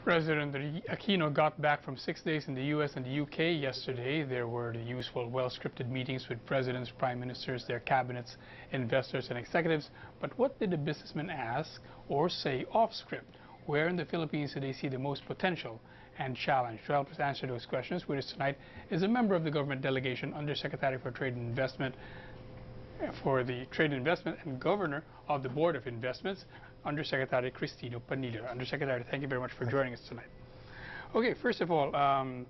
President Aquino got back from 6 days in the U.S. and the U.K. yesterday. There were the usual well-scripted meetings with presidents, prime ministers, their cabinets, investors, and executives. But what did the businessmen ask or say off-script? Where in the Philippines do they see the most potential and challenge? To help us answer those questions with us tonight is a member of the government delegation, Undersecretary for Trade and Investment and Governor of the Board of Investments, Undersecretary Panlilio. Undersecretary, thank you very much for joining us tonight. Okay, first of all,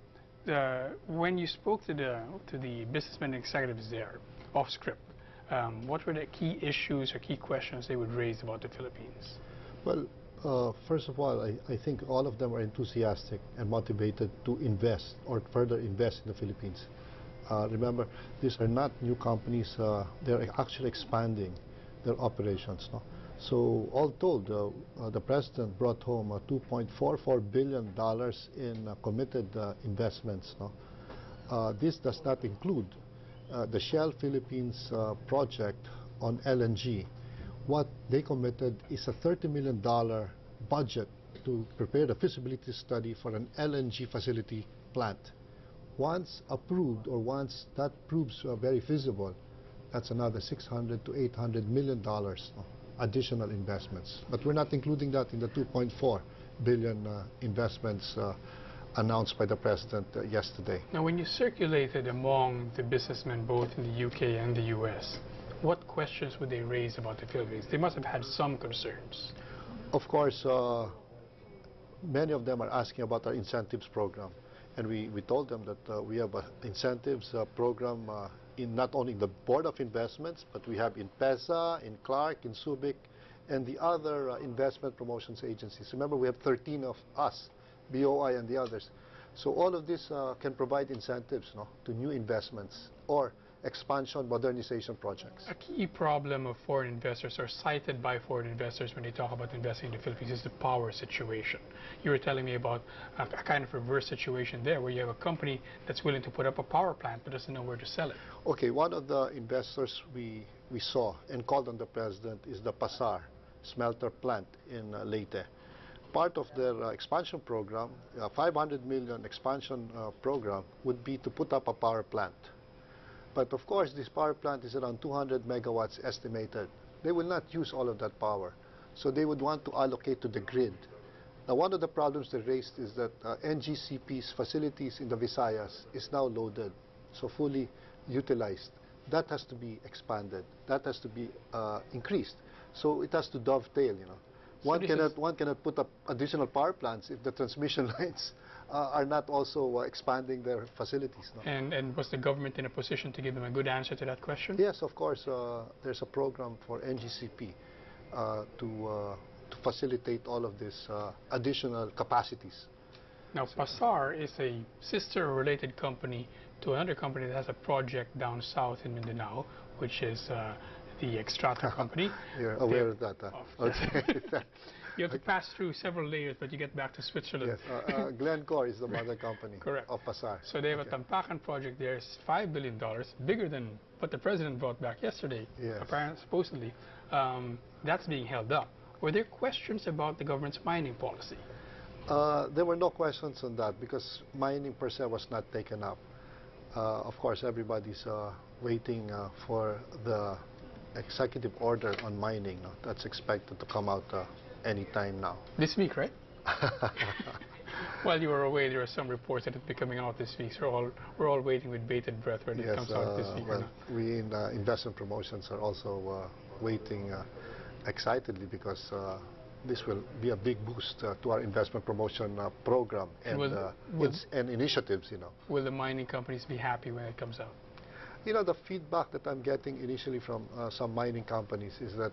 when you spoke to the businessmen and executives there, off script, what were the key issues or key questions they would raise about the Philippines? Well, first of all, I think all of them are enthusiastic and motivated to invest or further invest in the Philippines. Remember, these are not new companies. They're actually expanding their operations. No? So all told, the President brought home $2.44 billion in committed investments. No? This does not include the Shell Philippines project on LNG. What they committed is a $30 million budget to prepare the feasibility study for an LNG facility plant. Once approved, or once that proves very feasible, that's another $600 to $800 million additional investments. But we're not including that in the $2.4 billion investments announced by the President yesterday. Now, when you circulated among the businessmen both in the UK and the US, what questions would they raise about the Philippines? They must have had some concerns. Of course, many of them are asking about our incentives program. And we told them that we have an incentives program in not only the Board of Investments, but we have in PESA, in Clark, in Subic, and the other investment promotions agencies. Remember, we have 13 of us, BOI and the others. So all of this can provide incentives, no, to new investments or expansion, modernization projects. A key problem of foreign investors, or cited by foreign investors when they talk about investing in the Philippines, is the power situation. You were telling me about a kind of reverse situation there, where you have a company that's willing to put up a power plant but doesn't know where to sell it. Okay, one of the investors we saw and called on the President is the PASAR smelter plant in Leyte. Part of their expansion program, $500 million expansion program, would be to put up a power plant. But of course, this power plant is around 200 megawatts estimated. They will not use all of that power. So they would want to allocate to the grid. Now, one of the problems they raised is that NGCP's facilities in the Visayas is now loaded, so fully utilized. That has to be expanded. That has to be increased. So it has to dovetail, you know. One cannot put up additional power plants if the transmission lines are not also expanding their facilities. No? And was the government in a position to give them a good answer to that question? Yes, of course. There's a program for NGCP to facilitate all of these additional capacities. Now, PASAR is a sister-related company to another company that has a project down south in Mindanao, which is the extractor company. You're aware of that, huh? Okay. You have to pass through several layers, but you get back to Switzerland. Yes, Glencore is the mother company of PASAR. So they have a Tampakan project there, it's $5 billion, bigger than what the President brought back yesterday, apparently, supposedly. That's being held up. Were there questions about the government's mining policy? There were no questions on that because mining per se was not taken up. Of course, everybody's waiting for the executive order on mining. No? That's expected to come out any time now. This week, right? While you were away, there were some reports that it'd be coming out this week. So we're all waiting with bated breath whether it comes out this week or not. We in investment promotions are also waiting excitedly because this will be a big boost to our investment promotion program and initiatives. You know. Will the mining companies be happy when it comes out? You know, the feedback that I'm getting initially from some mining companies is that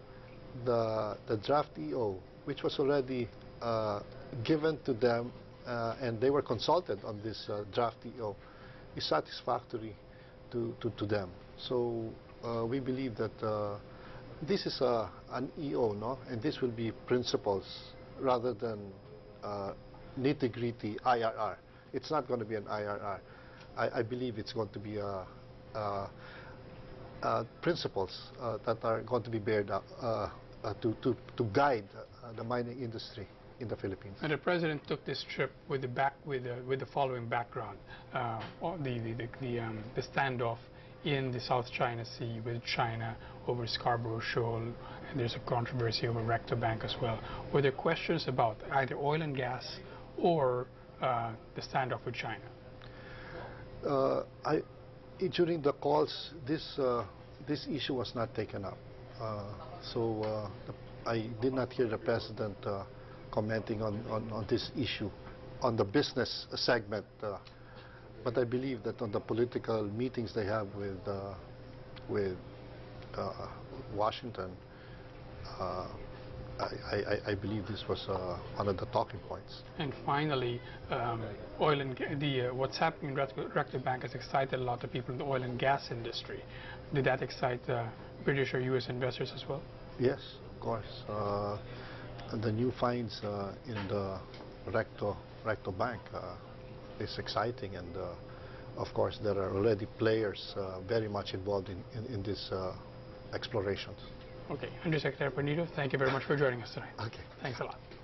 the draft EO, which was already given to them and they were consulted on this draft EO, is satisfactory to them. So we believe that this is an EO, no? And this will be principles rather than nitty-gritty IRR. It's not going to be an IRR. I believe it's going to be principles that are going to be bared up to guide the mining industry. in the Philippines. And the president took this trip with the following background: the standoff in the South China Sea with China over Scarborough Shoal, and there's a controversy over Recto Bank as well. Were there questions about either oil and gas or the standoff with China? During the calls, this issue was not taken up. I did not hear the president commenting on this issue, on the business segment. But I believe that on the political meetings they have with Washington, I believe this was one of the talking points. And finally, what's happening in Recto Bank has excited a lot of people in the oil and gas industry. Did that excite British or U.S. investors as well? Yes, of course. The new finds in the Recto Bank is exciting, and of course there are already players very much involved in these explorations. Okay, Undersecretary Panlilio, thank you very much for joining us tonight. Okay. Thanks a lot.